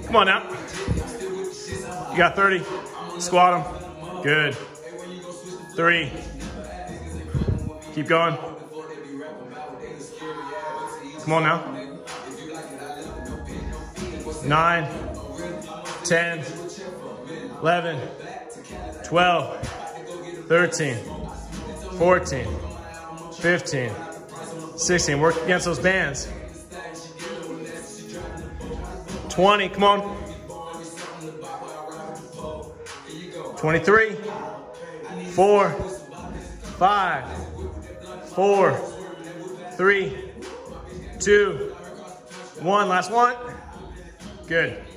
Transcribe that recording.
Come on now. You got 30. Squat them. Good. 3. Keep going. Come on now. 9, 10, 11, 12, 13, 14, 15, 16. Work against those bands. 20, come on. 23, 4, 5, 4, 3, 2, 1. Last one. Good.